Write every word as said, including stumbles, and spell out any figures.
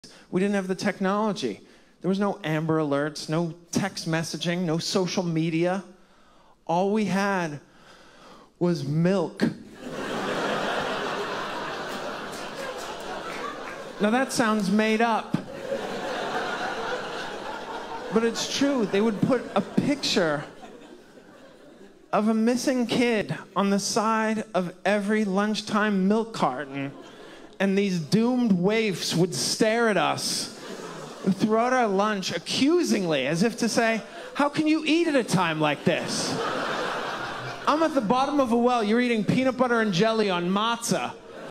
We didn't have the technology. There was no Amber Alerts, no text messaging, no social media. All we had was milk. Now that sounds made up. But it's true. They would put a picture of a missing kid on the side of every lunchtime milk carton, and these doomed waifs would stare at us throughout our lunch accusingly, as if to say, how can you eat at a time like this? I'm at the bottom of a well, you're eating peanut butter and jelly on matzah.